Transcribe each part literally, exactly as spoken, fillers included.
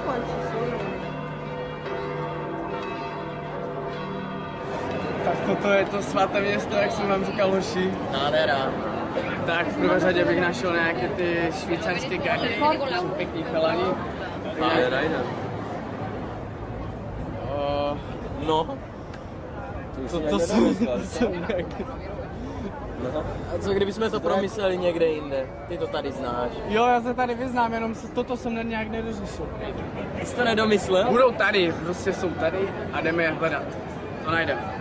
Tak toto je to svaté město, jak jsem vám říkal, hoši. Nádhera. Tak v prvé řadě bych našel nějaké ty švýcarské gardy, jsou pěkný chalani. Nádhera jde. No. To, to jsou... No. A co kdybychom to promysleli někde jinde? Ty to tady znáš. Jo, já se tady vyznám, jenom toto jsem nějak nedořešil. Jsi to nedomyslel? Budou tady, prostě jsou tady a jdeme je hledat. To najdeme.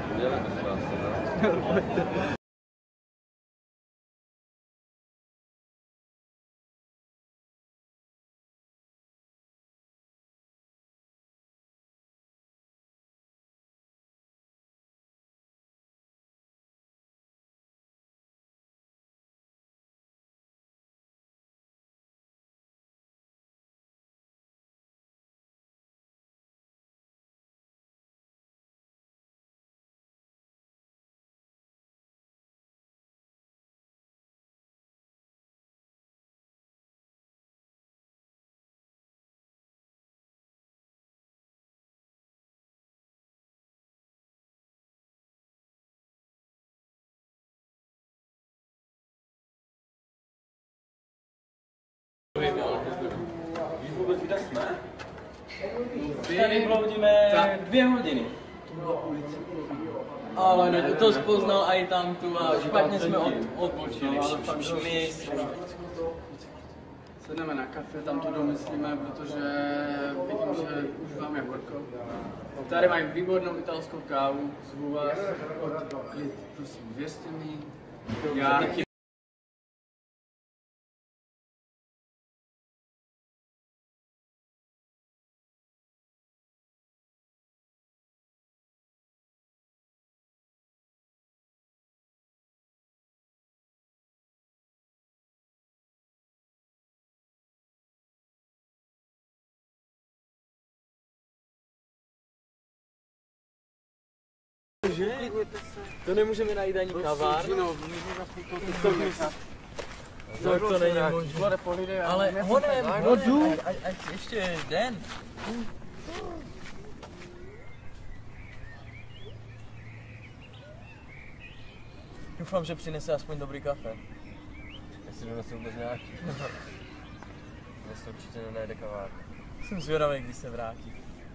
Tady bloudíme dvě hodiny. Ale ne, to spoznal i tam tu a špatně jsme od, odpočili. My sedneme na kafe, tam to domyslíme, protože vidím, že už vám je horko. Tady mají výbornou italskou kávu, zvu vás, prosím, věřte mi. Já že? To nemůžeme najít ani kavárnu. To, to není možné. Ale honem, hodu, ať ještě den. Doufám, že přinese aspoň dobrý kafe. Jestli donesl vůbec nějaký. Dnes určitě nenajde kavárnu. Jsem zvědavý, když se vrátí.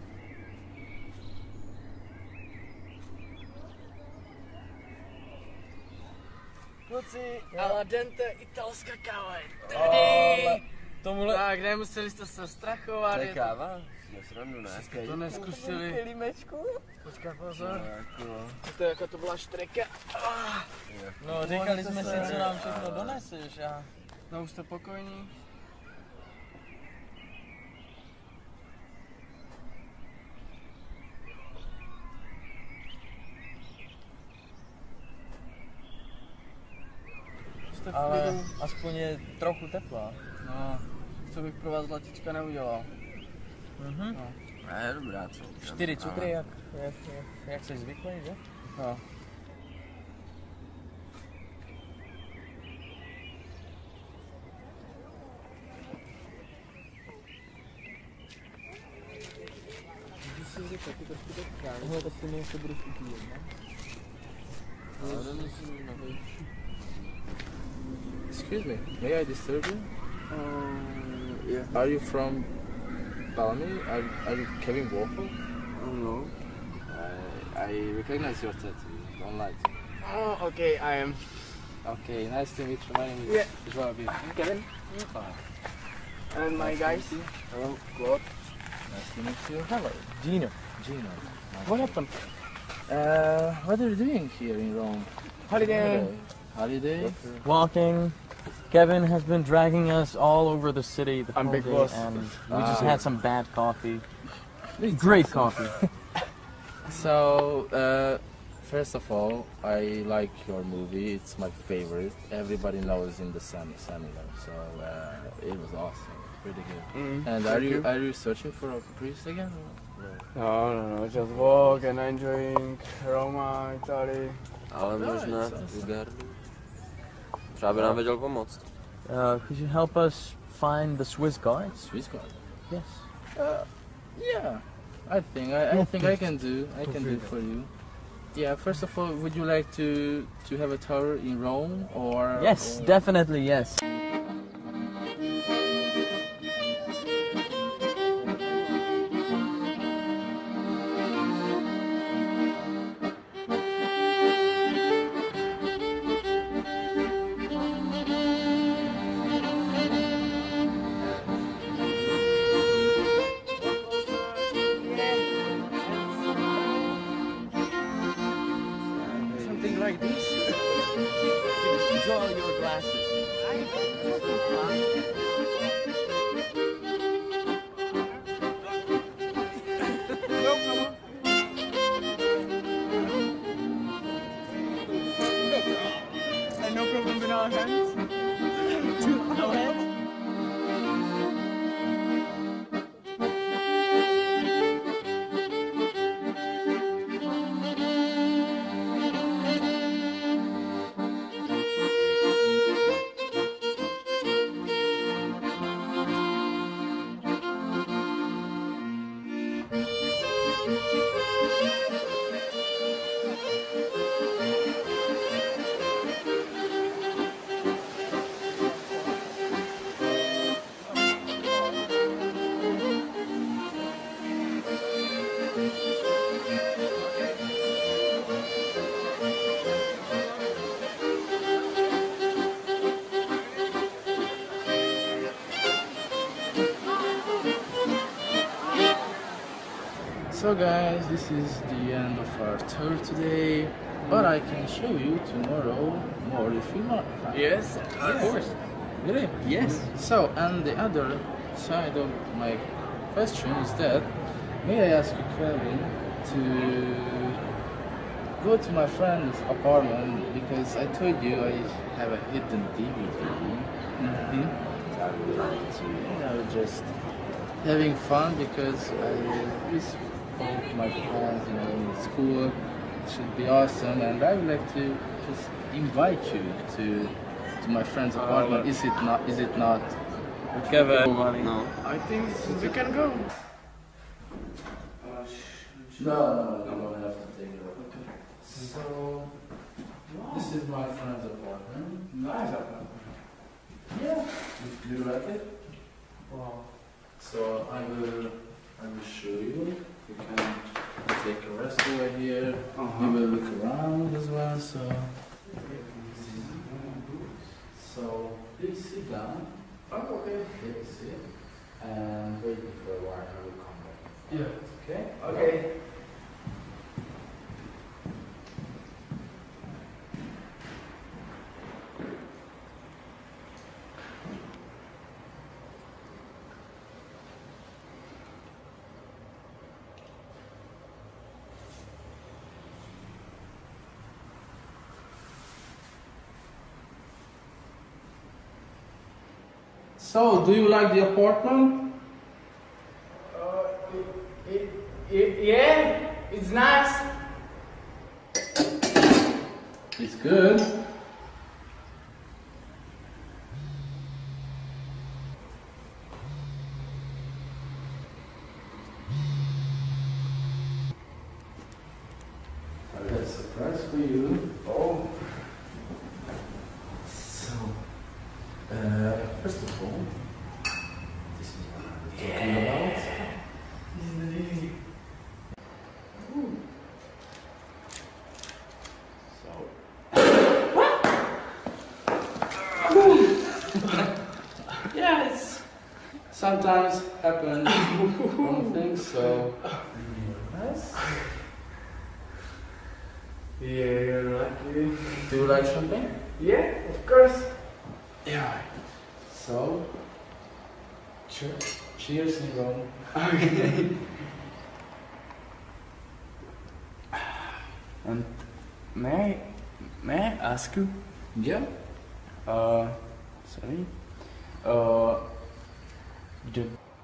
Kluci, alla dente italská káva je tady. Tomuhle... Tak, nemuseli jste se strachovat. To je káva? Já srandu, ne? Jste to neskusili. Límečku? Počkej, pozor. No, jako... To je jako to byla štreka. No, říkali jsme si, co nám všechno doneseš a... No, už jste pokojní. Ale aspoň je trochu teplá. No, co bych pro vás zlatička neudělal. Mhm. No. Ne, dobrá, co? Čtyři cukry, jak, jak, jak, jak jsi zvyklý, že? No. Tohle to si mi ještě budeš upíjet, ne? Excuse me, may I disturb you? Um, yeah. Are you from Palmy? Are, are you Kevin Waffle? Oh, no. I, I recognize your tattoo, don't lie to me. Oh, okay, I am. Okay, nice to meet you. My name is Yeah. Joao. Kevin. Fine. And my guys. Hello. Claude. Nice to meet you. Hello, Gino. Gino. Nice. What happened? Uh, what are you doing here in Rome? Holiday. Holiday? Walking. Kevin has been dragging us all over the city the I'm whole Big day, Boss. and we Ah. just had some bad coffee. Great coffee. So, uh, first of all, I like your movie. It's my favorite. Everybody knows in the sem- seminar, so uh, it was awesome. Pretty good. Mm, And are thank you, you. are you searching for a priest again? No. No, no, no, just walk and enjoying Roma, Italy. Ale No, možná it's awesome. Bulgar. Třeba by nám věděl pomoct. Uh, could you help us find the Swiss guards? Swiss guard. Yes. Uh, yeah, I think I, I think I can do. I can do for you. Yeah. First of all, would you like to to have a tour in Rome or? Yes, or... definitely yes. Something like this. Draw your glasses. And no problem with our hands. No hands. So guys, this is the end of our tour today, but I can show you tomorrow more if you want. Yes, of course. Really? Yes. So, and the other side of my question is that, may I ask you, Kelvin, to go to my friend's apartment because I told you I have a hidden D V D. Mm-hmm. I would like to, you know, just having fun because I miss both my friends, you know, in school. It should be awesome, and I would like to just invite you to to my friend's apartment. Is it not? Is it not? Kevin. No. I think we can go. No, no, no, you don't have to take it up. Okay. So, this is my friend's apartment. Nice apartment. Yeah. Do you like it? Wow. So I will, I will show you. You can take a rest over here. Uh-huh. You will look around as well. So, so please sit down. Oh, okay. Please sit and wait for a while. I will come back. Yeah. Okay. Okay. So, do you like the apartment? Uh, it, it, it, yeah, it's nice. It's good. I got a surprise for you. Oh. So, uh, first of all, this is what I'm talking about. Yes. Sometimes happen wrong things, so nice. Yeah, you're lucky. Do you like champagne? Yeah, of course. Yeah. So, Cheers. cheers in Rome. Okay. And may I, may I ask you? Yeah. Uh, sorry. Uh, the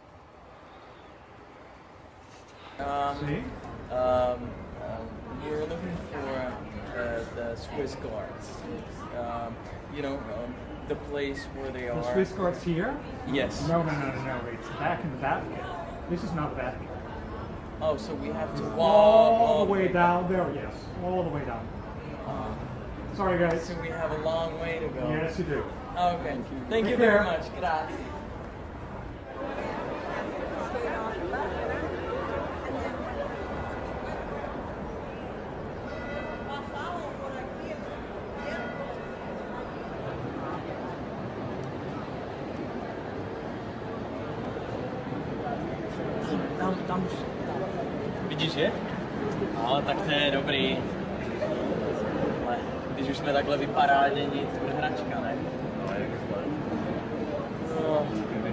Um, um, um, we were looking for uh, the Swiss guards. Um, you know, um, the place where they The are. Swiss guards here? Yes. No, no, no, no, no. It's back in the Vatican. This is not the Vatican. Oh, so we have to walk All, all the way down there, yes. All the way down. Uh, Sorry, guys. so we have a long way to go. Yes, you do. Okay. Thank you Take very care. much. Grazie. Tam, tam už. Vidíš je? No, tak to je dobrý. Ale když už jsme takhle vyparáděni, to bude hračka, ne? No, jak zle. No,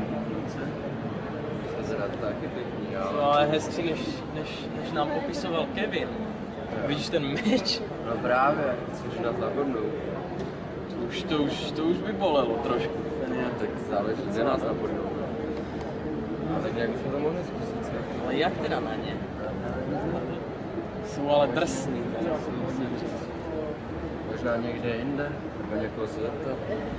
Zrad taky pěkný, ale... no ale hezčí, než, než, než nám popisoval Kevin. Vidíš ten meč? No právě, chceš nás napadnout. To už, to už, to už by bolelo trošku. Tak záleží, kde nás napadnout. A tak nějak bychom to mohli zkusit, ne? Ale jak teda na ně? Jsou ale drsný. Možná někde jinde, nebo někoho se zeptat.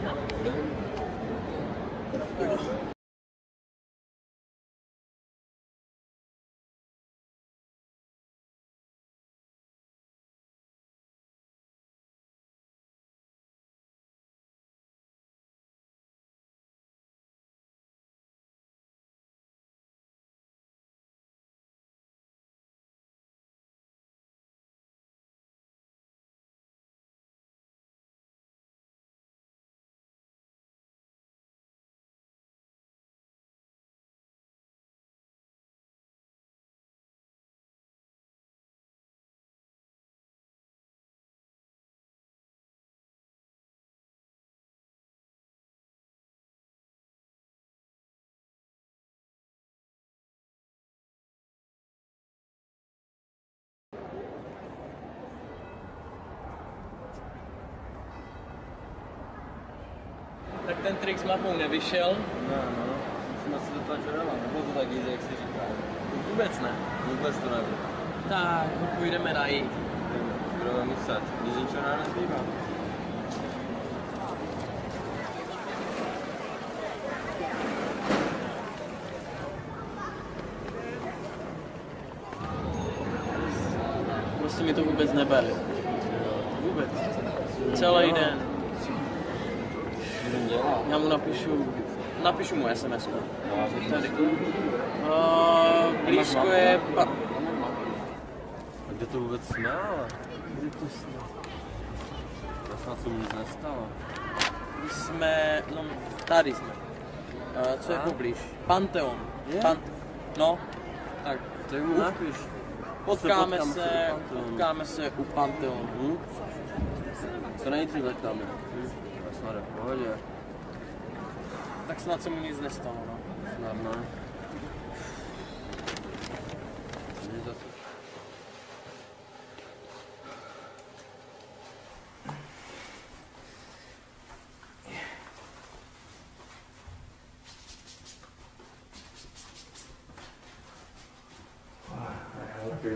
Tak ten trik s mapou nevyšel? No, no, musíme se zeptat Joela, nebylo to tak easy, jak si říká. Vůbec ne. Vůbec to nebylo. Tak, půjdeme najít. Budeme muset, když ničeho nám nezbývá. Prostě mi to vůbec nebere. Vůbec. Celý den. Já mu napíšu, napíšu mu es em es. Tady. Uh, blízko je... Pa... A kde to vůbec jsme, ale? Kde to jsme? To snad se mu nic nestalo. My jsme... No, tady jsme. Uh, co je poblíž? Panteon. Je? Pan... No, tak. Tak mu napiš. Potkáme Potkám se, se u Panteonu. potkáme se u Panteonu. Hm? Co nejdřív začneme? Hm? Snad je v pohodě. Tak snad se mu nic nestalo, no. Snad ne. Není zase. Okay.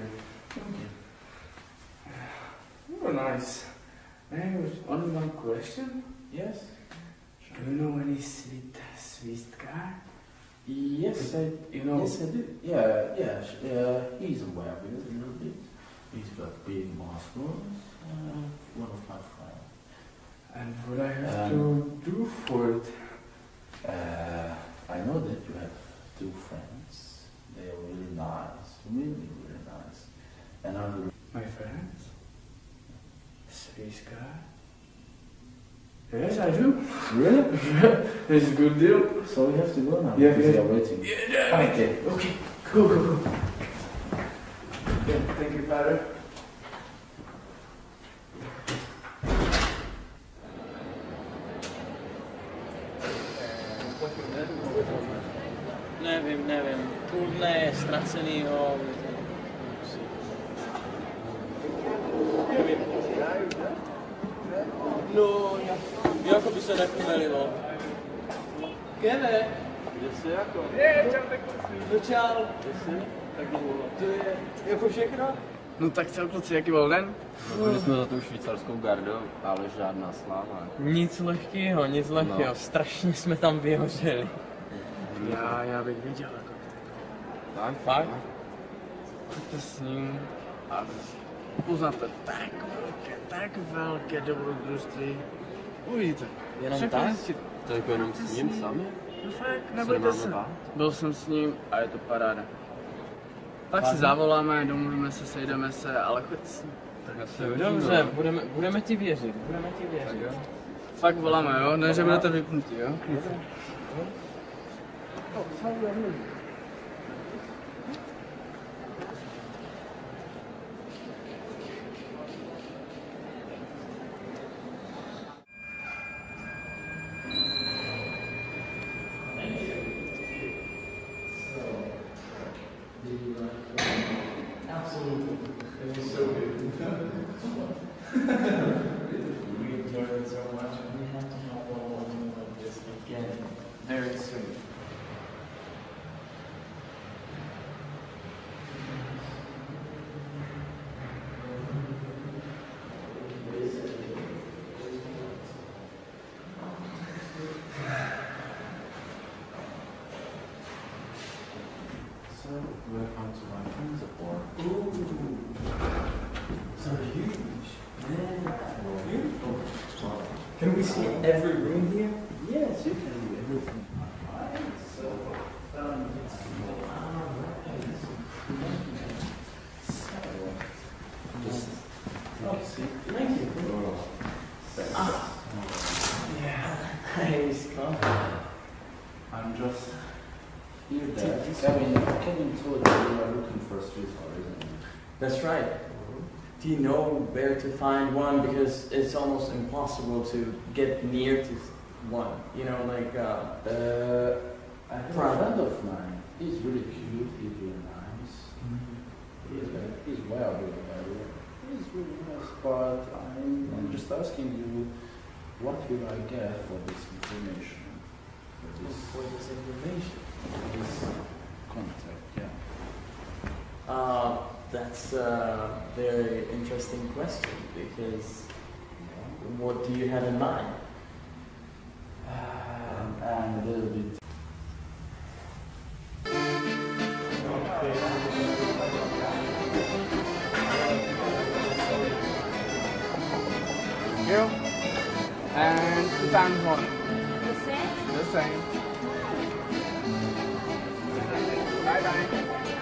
Oh, nice. Hey, only one question. Yes. Do you know any sweet, sweet guy? Yes, I, You know. yes, I do. Yeah, yeah, sh- uh, he's aware of it a little bit. He's got big muscles. Uh, one of my friends. And what I have Um, to do for it? Uh, I know that you have two friends. They are really nice, really, really nice. And I'm My friends? Sweet guy? Yes, I do. really. It's a good deal. So we have to go now Yeah, because yeah. they are waiting. Yeah, Okay. Okay, go, go, go. Okay, thank you, Father. Nevím, nevím. Půl dne je ztracenýho. Nevím. No, jako by se nechmelilo. Keve? Kde jsi jako? No čau. To je jako všechno? No tak co, kluci, jaký byl den? No, byli jsme za tou švýcarskou gardou, ale žádná sláva. Nic lehkého, nic lehkého. No. Strašně jsme tam vyhořeli. Já, já bych věděl, jako. Tak, Fakt? Choďte s ním a poznáte tak velké, tak velké dobrodružství. Uvidíte. Jenom Všechno tak? zjistíte. To jako jenom s ním sami? No fakt, Se nebojte nemáme se. bát? Byl jsem s ním a je to paráda. Pak Fakt? si zavoláme, domluvíme se, sejdeme se, ale choďte s ním. Tak já se Dobře, budeme, budeme ti věřit, budeme ti věřit. Fakt voláme, jo? Ne, že budete vypnutí, jo? Absolutely. It was so good. We enjoyed it so much, and we have to have one more meal like this again very soon. So, welcome to my friend's apartment. Ooh, so huge. Man, beautiful. Wow. Can we see every room here? Yes, you can do everything. Alright, so, um, it's alright. So, just take a seat. Thank you. Ah. Yeah, nice. Come. I'm just here, there. Kevin, Kevin told you you are looking for a sweetheart, isn't it? That's right. Do you know where to find one? Because it's almost impossible to get near to one. You know, like, uh, Uh, I have Prime. a friend of mine. He's really cute. He's really nice. He's very, he's well, really well. He's really nice. But I'm, I'm just asking you, what will I get for this information? For this, for this information. for this contact, yeah. Uh, that's a very interesting question because what do you have in mind? Um, and a little bit. You? And two times one. The same? The same. Bye bye.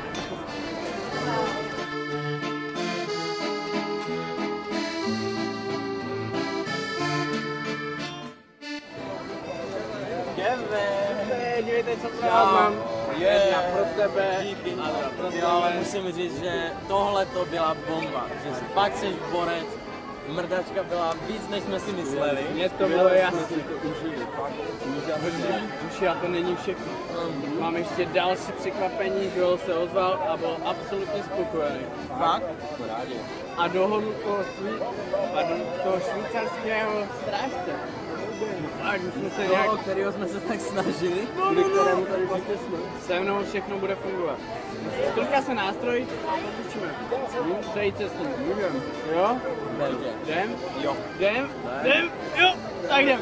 Kevin! Dívejte, co pro Čau. vás mám. Je. Jedna pro tebe. Díky. A dva pro Jo, ale tebe. musím říct, že tohle to byla bomba. Že jsi fakt jsi borec. Mrdačka byla víc, než jsme si mysleli. Mně to bylo jasné. užili, fakt. Už a to není všechno. Mám ještě další překvapení, Joel se ozval a byl absolutně spokojený. Fakt? Jsme rádi. A dohodl toho, švý, pardon, toho švýcarského strážce. Fakt, my jsme se nějak... Toho, kterého jsme se tak snažili. No, no, no. Tady vlastně jsme. Se mnou všechno bude fungovat. Sklika se nástroj a pokučíme. Hm, přejít se s ním. Můžeme. Jo? Belgě. Jdem? Jo. Jdem? Jdem? Jo? Tak jdem.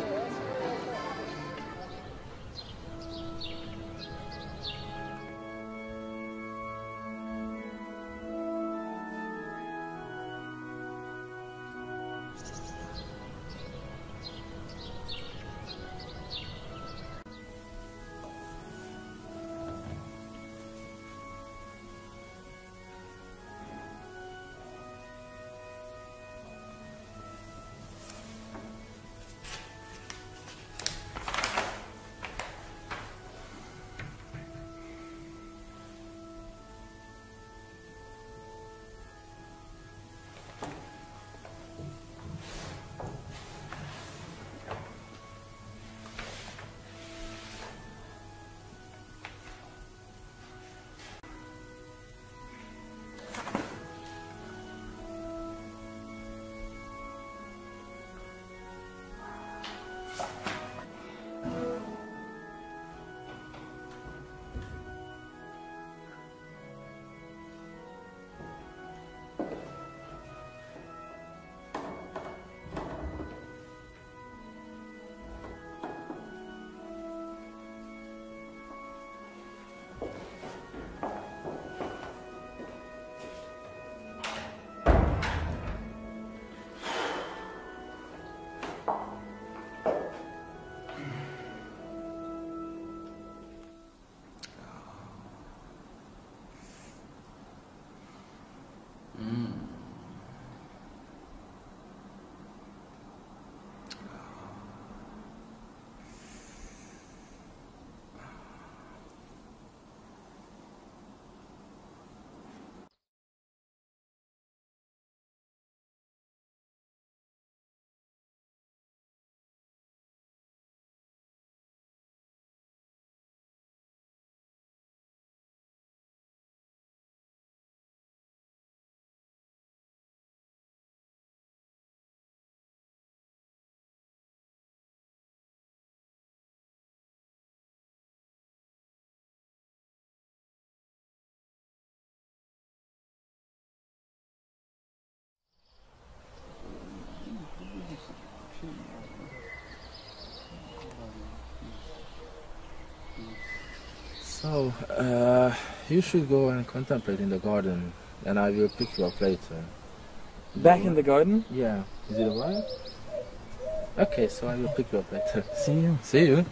So, uh, you should go and contemplate in the garden, and I will pick you up later. Back in the garden? Yeah. Is it alright? Okay, so I will pick you up later. See you. See you.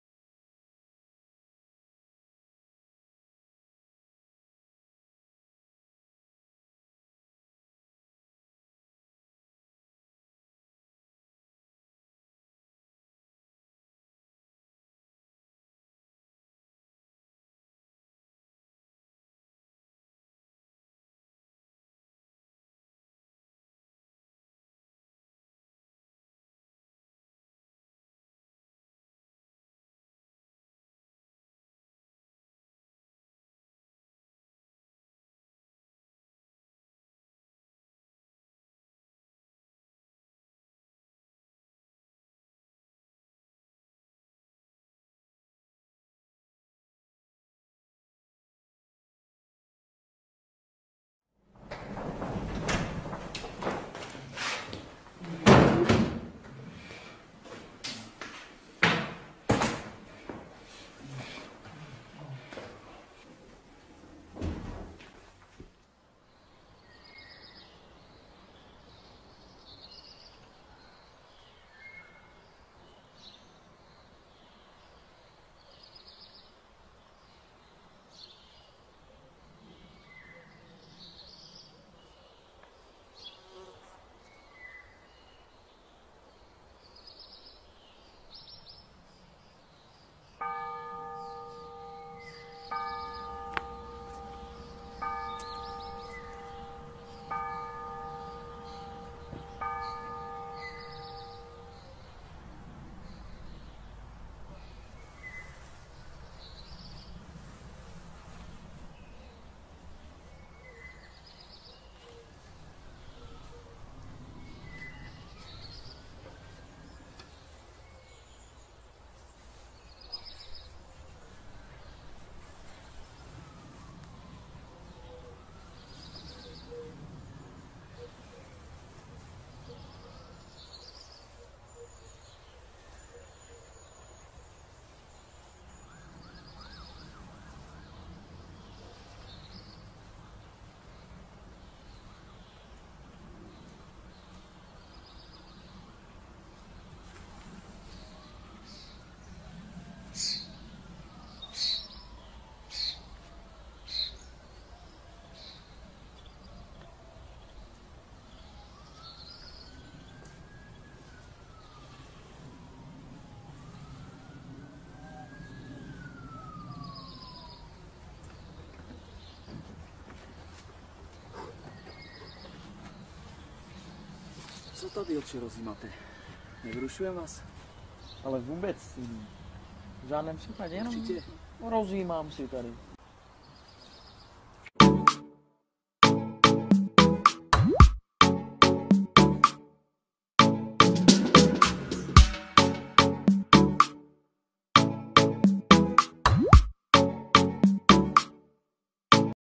Co tady oči rozjímáte? Nevyrušujem vás? Ale vůbec. V žádném případě, jenom Určitě. rozjímám si tady.